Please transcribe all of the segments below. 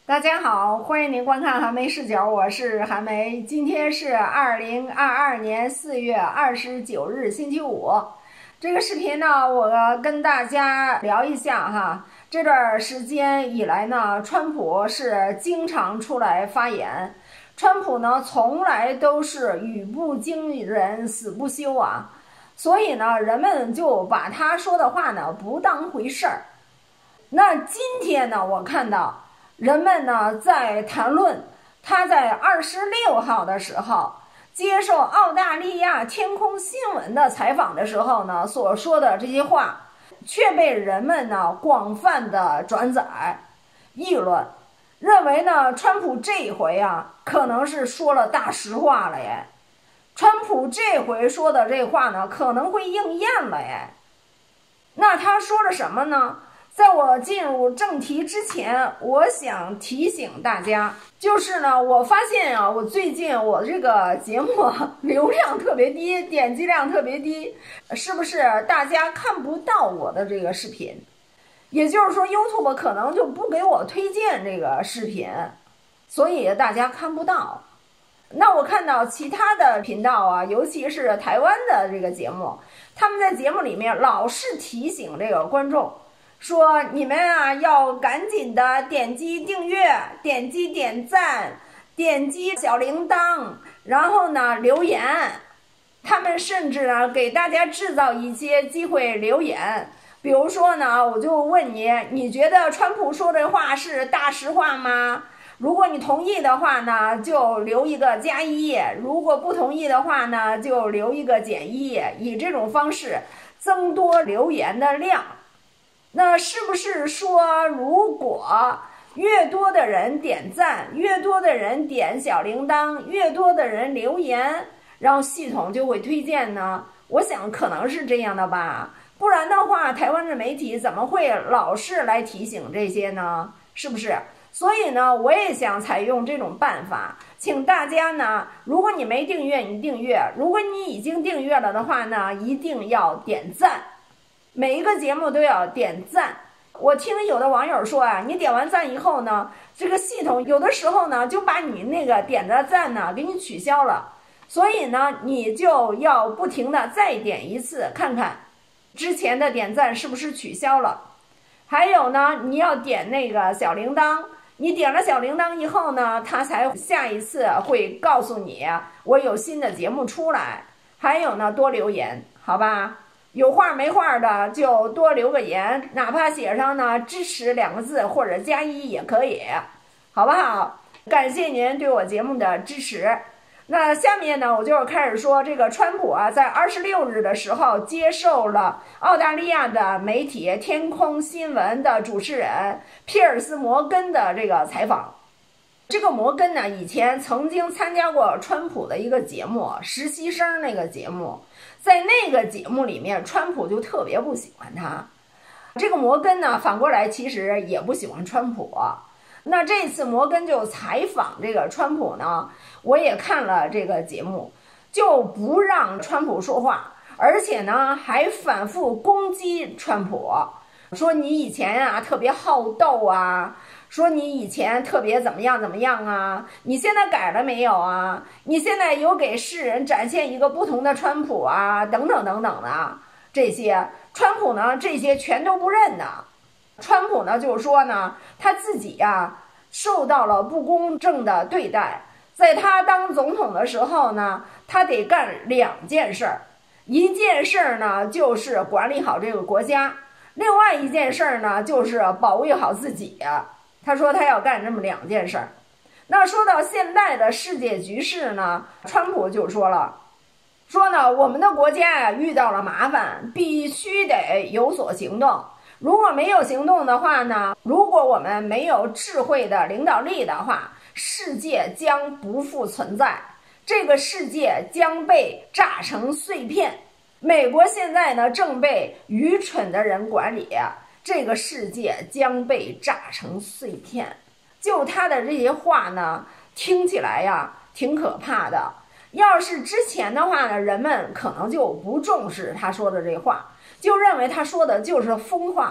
大家好，欢迎您观看韩梅视角，我是韩梅。今天是2022年4月29日，星期五。这个视频呢，我跟大家聊一下哈。这段时间以来呢，川普是经常出来发言。川普呢，从来都是语不惊人死不休啊，所以呢，人们就把他说的话呢不当回事儿。那今天呢，我看到人们呢在谈论他在26号的时候接受澳大利亚天空新闻的采访的时候呢所说的这些话，却被人们呢广泛的转载议论，认为呢川普这一回啊可能是说了大实话了耶，川普这回说的这话呢可能会应验了耶。那他说了什么呢？在我进入正题之前，我想提醒大家，就是呢，我发现啊，我最近我这个节目流量特别低，点击量特别低，是不是大家看不到我的这个视频？也就是说 YouTube 可能就不给我推荐这个视频，所以大家看不到。那我看到其他的频道啊，尤其是台湾的这个节目，他们在节目里面老是提醒这个观众说，你们啊要赶紧的点击订阅，点击点赞，点击小铃铛，然后呢留言。他们甚至呢给大家制造一些机会留言，比如说呢，我就问你，你觉得川普说这话是大实话吗？如果你同意的话呢，就留一个+1；如果不同意的话呢，就留一个-1，以这种方式增多留言的量。那是不是说，如果越多的人点赞，越多的人点小铃铛，越多的人留言，然后系统就会推荐呢？我想可能是这样的吧，不然的话，台湾的媒体怎么会老是来提醒这些呢？是不是？所以呢，我也想采用这种办法，请大家呢，如果你没订阅，你订阅；如果你已经订阅了的话呢，一定要点赞。每一个节目都要点赞。我听有的网友说啊，你点完赞以后呢，这个系统有的时候呢就把你那个点的赞呢给你取消了，所以呢你就要不停的再点一次，看看之前的点赞是不是取消了。还有呢，你要点那个小铃铛，你点了小铃铛以后呢，它才下一次会告诉你我有新的节目出来。还有呢，多留言，好吧？有话没话的就多留个言，哪怕写上呢支持2个字或者+1也可以，好不好？感谢您对我节目的支持。那下面呢，我就开始说这个川普啊，在26日的时候接受了澳大利亚的媒体天空新闻的主持人皮尔斯·摩根的这个采访。这个摩根呢，以前曾经参加过川普的一个节目，实习生那个节目，在那个节目里面，川普就特别不喜欢他。这个摩根呢，反过来其实也不喜欢川普。那这次摩根就采访这个川普呢，我也看了这个节目，就不让川普说话，而且呢还反复攻击川普，说你以前啊特别好斗啊，说你以前特别怎么样啊，你现在改了没有啊？你现在有给世人展现一个不同的川普啊，等等等等的这些，川普呢这些全都不认的。川普呢就是说呢，他自己呀受到了不公正的对待，在他当总统的时候呢，他得干2件事儿，一件事儿呢就是管理好这个国家，另外一件事儿呢就是保卫好自己。他说他要干这么2件事儿。那说到现在的世界局势呢，川普就说了，说呢我们的国家呀遇到了麻烦，必须得有所行动。如果没有行动的话呢，如果我们没有智慧的领导力的话，世界将不复存在，这个世界将被炸成碎片。美国现在呢正被愚蠢的人管理，这个世界将被炸成碎片。就他的这些话呢，听起来呀挺可怕的。要是之前的话呢，人们可能就不重视他说的这话，就认为他说的就是疯话。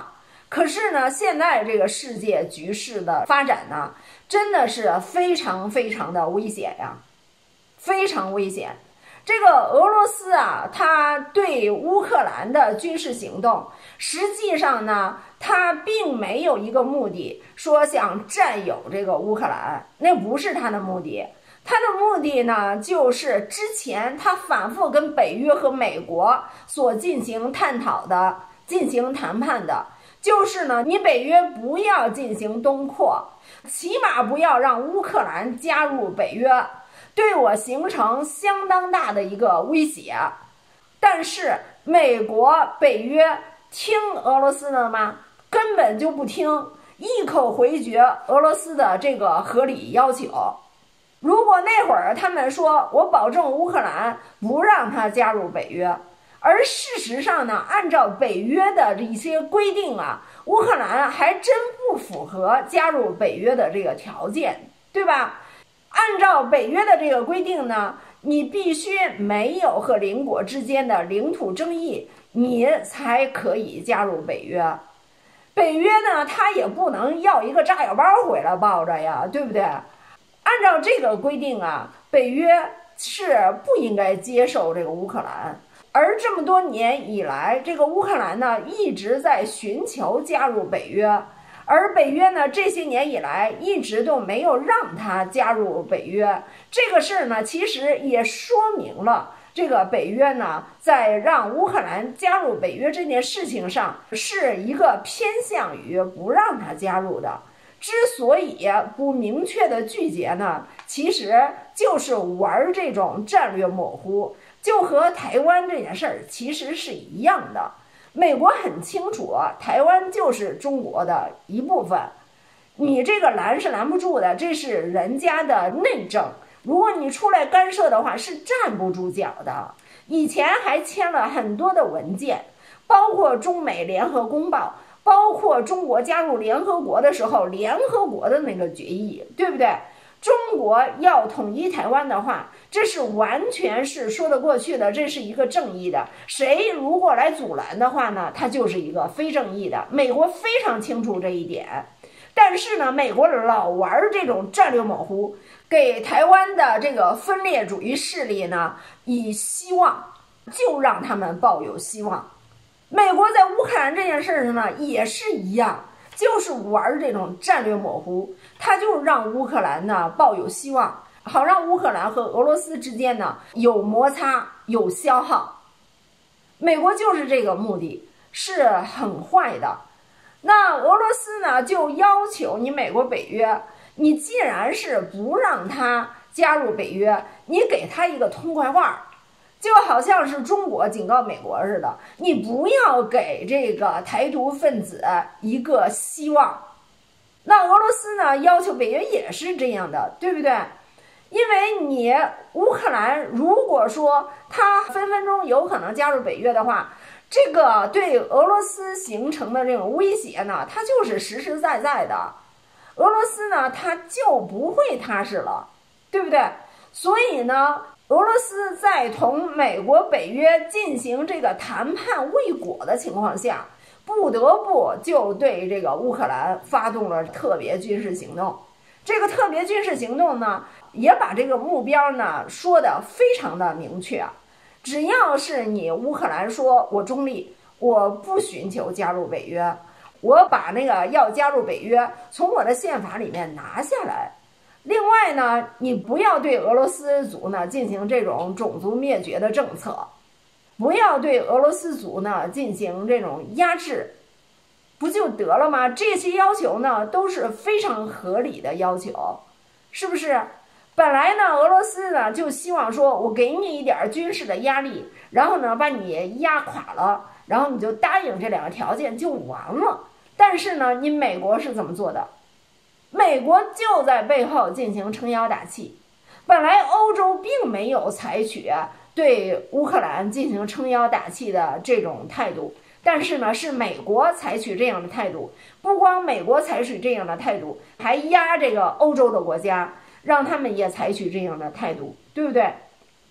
可是呢，现在这个世界局势的发展呢，真的是非常非常的危险呀，非常危险。这个俄罗斯啊，它对乌克兰的军事行动，实际上呢，它并没有一个目的，说想占有这个乌克兰，那不是它的目的。它的目的呢，就是之前它反复跟北约和美国所进行探讨的、进行谈判的，就是呢，你北约不要进行东扩，起码不要让乌克兰加入北约，对我形成相当大的一个威胁。但是美国、北约听俄罗斯的吗？根本就不听，一口回绝俄罗斯的这个合理要求。如果那会儿他们说我保证乌克兰不让他加入北约，而事实上呢，按照北约的一些规定啊，乌克兰还真不符合加入北约的这个条件，对吧？按照北约的这个规定呢，你必须没有和邻国之间的领土争议，你才可以加入北约。北约呢，它也不能要一个炸药包回来抱着呀，对不对？按照这个规定啊，北约是不应该接受这个乌克兰。而这么多年以来，这个乌克兰呢一直在寻求加入北约，而北约呢这些年以来一直都没有让他加入北约。这个事儿呢，其实也说明了这个北约呢在让乌克兰加入北约这件事情上是一个偏向于不让他加入的。之所以不明确的拒绝呢，其实就是玩这种战略模糊，就和台湾这件事儿其实是一样的。美国很清楚，台湾就是中国的一部分，你这个拦是拦不住的，这是人家的内政，如果你出来干涉的话，是站不住脚的。以前还签了很多的文件，包括中美联合公报，包括中国加入联合国的时候，联合国的那个决议，对不对？中国要统一台湾的话，这是完全是说得过去的，这是一个正义的。谁如果来阻拦的话呢，它就是一个非正义的。美国非常清楚这一点，但是呢，美国老玩这种战略模糊，给台湾的这个分裂主义势力呢以希望，就让他们抱有希望。美国在乌克兰这件事上呢也是一样，就是玩这种战略模糊，他就让乌克兰呢抱有希望，好让乌克兰和俄罗斯之间呢有摩擦有消耗。美国就是这个目的，是很坏的。那俄罗斯呢就要求你美国北约，你既然是不让他加入北约，你给他一个痛快话，就好像是中国警告美国似的，你不要给这个台独分子一个希望。那俄罗斯呢要求北约也是这样的，对不对？因为你乌克兰如果说他分分钟有可能加入北约的话，这个对俄罗斯形成的这种威胁呢，它就是实实在在的。俄罗斯呢它就不会踏实了，对不对？所以呢，俄罗斯在同美国北约进行这个谈判未果的情况下，不得不就对这个乌克兰发动了特别军事行动。这个特别军事行动呢，也把这个目标呢说得非常的明确。只要是你乌克兰说我中立，我不寻求加入北约，我把那个要加入北约从我的宪法里面拿下来。另外呢，你不要对俄罗斯族呢进行这种种族灭绝的政策，不要对俄罗斯族呢进行这种压制，不就得了吗？这些要求呢都是非常合理的要求，是不是？本来呢，俄罗斯呢就希望说，我给你一点军事的压力，然后呢把你压垮了，然后你就答应这两个条件就完了。但是呢，你美国是怎么做的？美国就在背后进行撑腰打气。本来欧洲并没有采取对乌克兰进行撑腰打气的这种态度，但是呢，是美国采取这样的态度。不光美国采取这样的态度，还压这个欧洲的国家，让他们也采取这样的态度，对不对？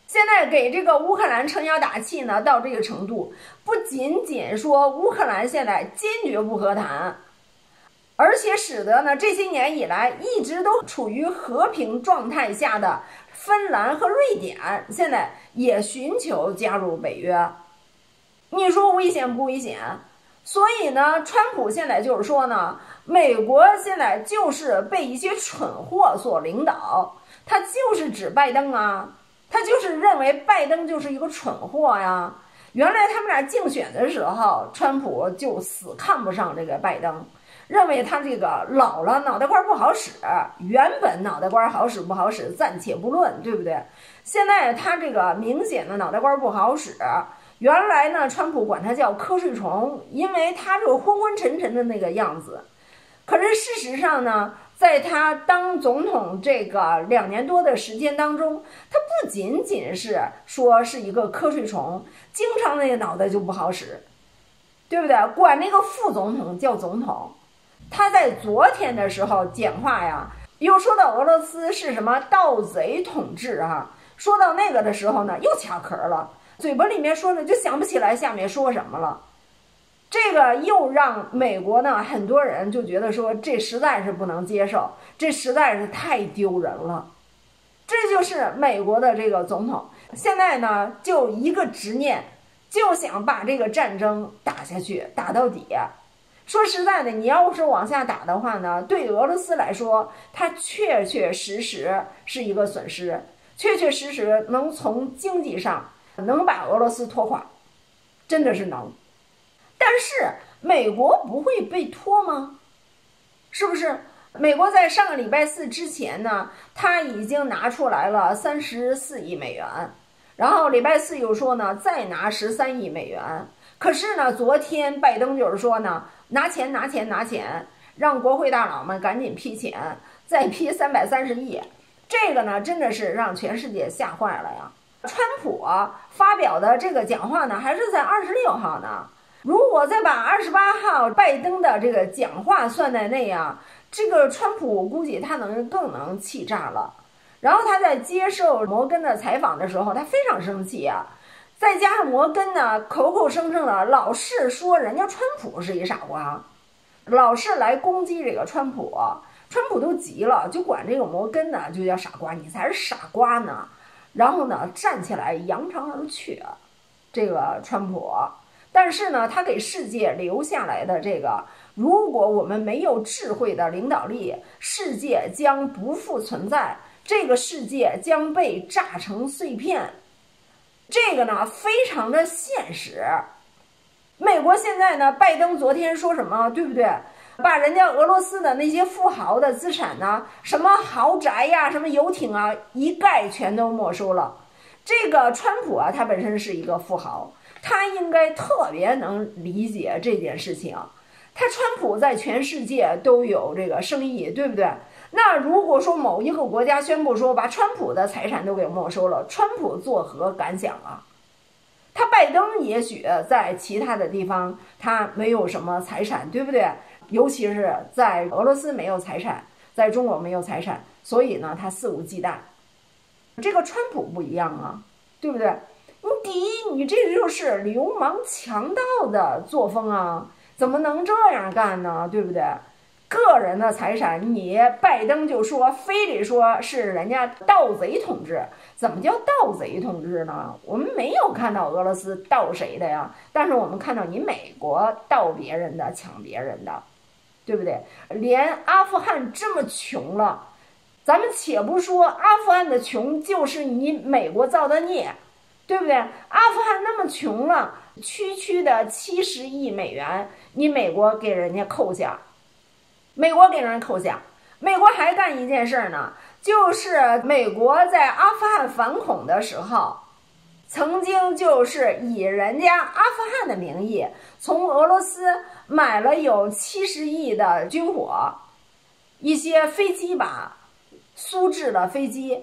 现在给这个乌克兰撑腰打气呢，到这个程度，不仅仅说乌克兰现在坚决不和谈，而且使得呢这些年以来一直都处于和平状态下的芬兰和瑞典，现在也寻求加入北约。你说危险不危险？所以呢，川普现在就是说呢，美国现在就是被一些蠢货所领导，他就是指拜登啊，他就是认为拜登就是一个蠢货呀。原来他们俩竞选的时候，川普就死看不上这个拜登，认为他这个老了脑袋瓜不好使，原本脑袋瓜好使不好使暂且不论，对不对？现在他这个明显的脑袋瓜不好使。原来呢，川普管他叫瞌睡虫，因为他就昏昏沉沉的那个样子。可是事实上呢，在他当总统这个2年多的时间当中，他不仅仅是说是一个瞌睡虫，经常那个脑袋就不好使，对不对？管那个副总统叫总统。他在昨天的时候讲话呀，又说到俄罗斯是什么盗贼统治啊，说到那个的时候呢，又卡壳了。嘴巴里面说呢，就想不起来下面说什么了。这个又让美国呢很多人就觉得说，这实在是不能接受，这实在是太丢人了。这就是美国的这个总统，现在呢就一个执念，就想把这个战争打下去，打到底。说实在的，你要是往下打的话呢，对俄罗斯来说，它确确实实是一个损失，确确实实能从经济上能把俄罗斯拖垮，真的是能。但是美国不会被拖吗？是不是？美国在上个礼拜四之前呢，他已经拿出来了34亿美元，然后礼拜四又说呢再拿13亿美元。可是呢，昨天拜登就是说呢，拿钱，让国会大佬们赶紧批钱，再批330亿。这个呢，真的是让全世界吓坏了呀。川普发表的这个讲话呢，还是在26号呢。如果再把28号拜登的这个讲话算在内啊，这个川普我估计他更能气炸了。然后他在接受摩根的采访的时候，他非常生气啊。再加上摩根呢，口口声声的老是说人家川普是一傻瓜，老是来攻击这个川普，川普都急了，就管这个摩根呢就叫傻瓜，你才是傻瓜呢。然后呢，站起来扬长而去，这个川普。但是呢，他给世界留下来的这个，如果我们没有智慧的领导力，世界将不复存在，这个世界将被炸成碎片。这个呢，非常的现实。美国现在呢，拜登昨天说什么，对不对？把人家俄罗斯的那些富豪的资产呢，什么豪宅呀，什么游艇啊，一概全都没收了。这个川普啊，他本身是一个富豪，他应该特别能理解这件事情。他川普在全世界都有这个生意，对不对？那如果说某一个国家宣布说把川普的财产都给没收了，川普作何感想啊？他拜登也许在其他的地方他没有什么财产，对不对？尤其是在俄罗斯没有财产，在中国没有财产，所以呢他肆无忌惮。这个川普不一样啊，对不对？第一，你这就是流氓强盗的作风啊，怎么能这样干呢？对不对？个人的财产，你拜登就说非得说是人家盗贼统治，怎么叫盗贼统治呢？我们没有看到俄罗斯盗谁的呀，但是我们看到你美国盗别人的、抢别人的，对不对？连阿富汗这么穷了，咱们且不说阿富汗的穷就是你美国造的孽，对不对？阿富汗那么穷了，区的70亿美元，你美国给人家扣下。美国给人扣下，美国还干一件事呢，就是美国在阿富汗反恐的时候，曾经就是以人家阿富汗的名义，从俄罗斯买了有70亿的军火，一些飞机吧，苏制的飞机，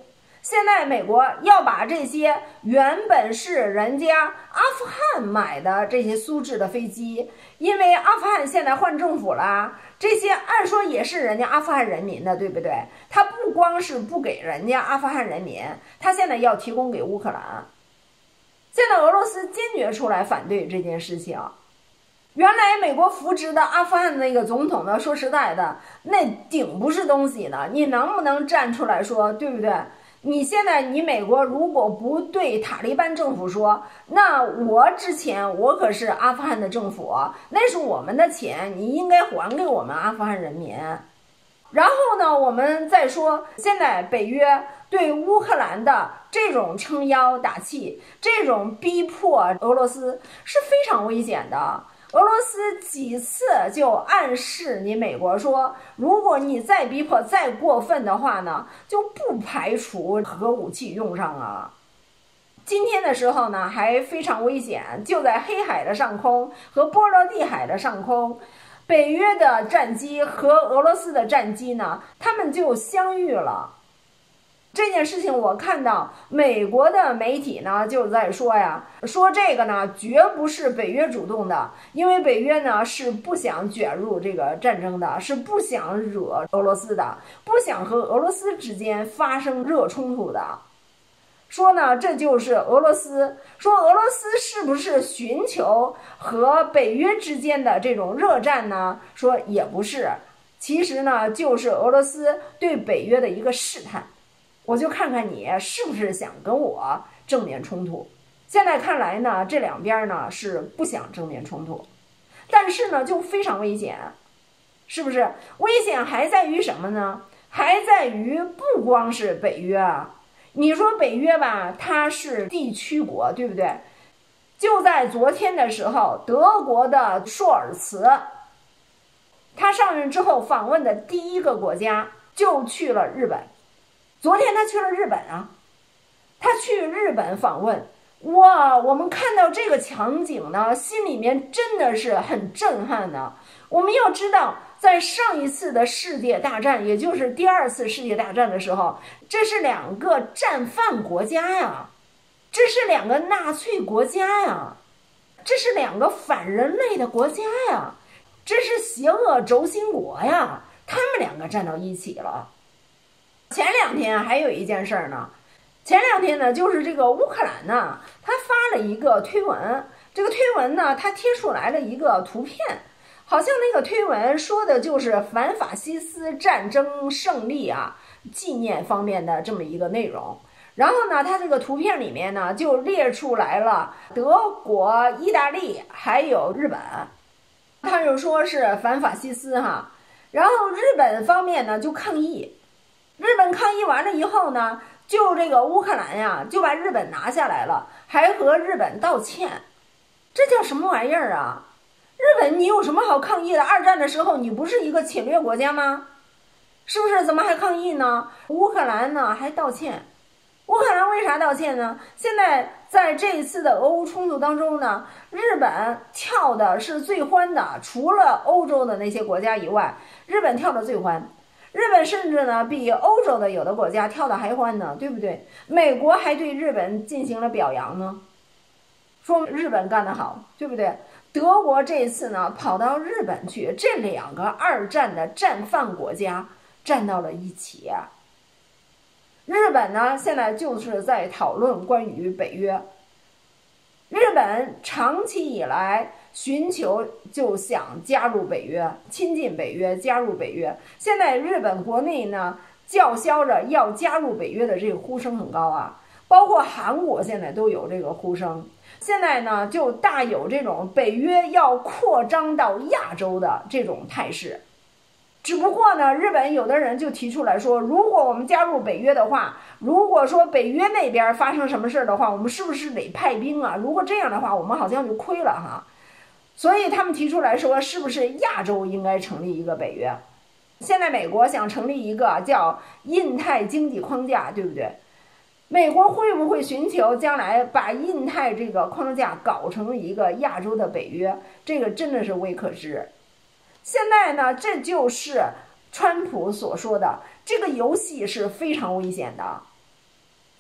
现在美国要把这些原本是人家阿富汗买的这些苏制的飞机，因为阿富汗现在换政府了，这些按说也是人家阿富汗人民的，对不对？他不光是不给人家阿富汗人民，他现在要提供给乌克兰。现在俄罗斯坚决出来反对这件事情。原来美国扶植的阿富汗的那个总统呢，说实在的，那顶不是东西呢，你能不能站出来说，对不对？你现在你美国如果不对塔利班政府说，那我之前我可是阿富汗的政府，那是我们的钱，你应该还给我们阿富汗人民。然后呢，我们再说，现在北约对乌克兰的这种撑腰打气，这种逼迫俄罗斯是非常危险的。俄罗斯几次就暗示你美国说，如果你再逼迫再过分的话呢，就不排除核武器用上啊。今天的时候呢，还非常危险，就在黑海的上空和波罗的海的上空，北约的战机和俄罗斯的战机呢，他们就相遇了。这件事情我看到美国的媒体呢就在说呀，说这个呢绝不是北约主动的，因为北约呢是不想卷入这个战争的，是不想惹俄罗斯的，不想和俄罗斯之间发生热冲突的。说呢，这就是俄罗斯，说俄罗斯是不是寻求和北约之间的这种热战呢？说也不是，其实呢就是俄罗斯对北约的一个试探。我就看看你是不是想跟我正面冲突。现在看来呢，这两边呢是不想正面冲突，但是呢就非常危险，是不是？危险还在于什么呢？还在于不光是北约啊。你说北约吧，它是地区国，对不对？就在昨天的时候，德国的朔尔茨，他上任之后访问的第一个国家就去了日本。昨天他去了日本啊，他去日本访问，哇，我们看到这个场景呢，心里面真的是很震撼的。我们要知道，在上一次的世界大战，也就是第二次世界大战的时候，这是两个战犯国家呀，这是两个纳粹国家呀，这是两个反人类的国家呀，这是邪恶轴心国呀，他们两个站到一起了。前两天还有一件事儿呢，前两天呢，就是这个乌克兰呢，他发了一个推文，这个推文呢，他贴出来了一个图片，好像那个推文说的就是反法西斯战争胜利啊纪念方面的这么一个内容。然后呢，他这个图片里面呢，就列出来了德国、意大利还有日本，他就说是反法西斯哈。然后日本方面呢就抗议。日本抗议完了以后呢，就这个乌克兰呀，就把日本拿下来了，还和日本道歉。这叫什么玩意儿啊？日本你有什么好抗议的？二战的时候你不是一个侵略国家吗？是不是？怎么还抗议呢？乌克兰呢还道歉。乌克兰为啥道歉呢？现在在这一次的俄乌冲突当中呢，日本跳的是最欢的，除了欧洲的那些国家以外，日本跳的最欢。日本甚至呢比欧洲的有的国家跳的还欢呢，对不对？美国还对日本进行了表扬呢，说日本干得好，对不对？德国这次呢跑到日本去，这两个二战的战犯国家站到了一起啊。日本呢现在就是在讨论关于北约。日本长期以来寻求就想加入北约，亲近北约，加入北约。现在日本国内呢叫嚣着要加入北约的这个呼声很高啊，包括韩国现在都有这个呼声。现在呢就大有这种北约要扩张到亚洲的这种态势。只不过呢，日本有的人就提出来说，如果我们加入北约的话，如果说北约那边发生什么事的话，我们是不是得派兵啊？如果这样的话，我们好像就亏了哈。所以他们提出来说，是不是亚洲应该成立一个北约？现在美国想成立一个叫印太经济框架，对不对？美国会不会寻求将来把印太这个框架搞成一个亚洲的北约？这个真的是未可知。现在呢，这就是川普所说的，这个游戏是非常危险的。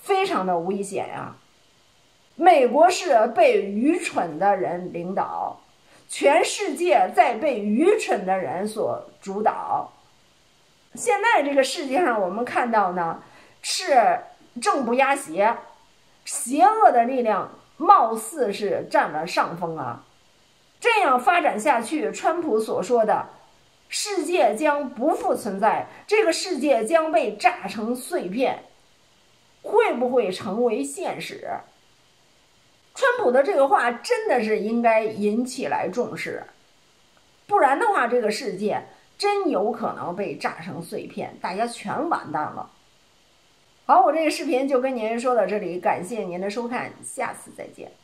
非常的危险呀。美国是被愚蠢的人领导，全世界在被愚蠢的人所主导。现在这个世界上我们看到呢，是正不压邪，邪恶的力量貌似是占了上风啊。这样发展下去，川普所说的世界将不复存在，这个世界将被炸成碎片，会不会成为现实？川普的这个话真的是应该引起来重视，不然的话，这个世界真有可能被炸成碎片，大家全完蛋了。好，我这个视频就跟您说到这里，感谢您的收看，下次再见。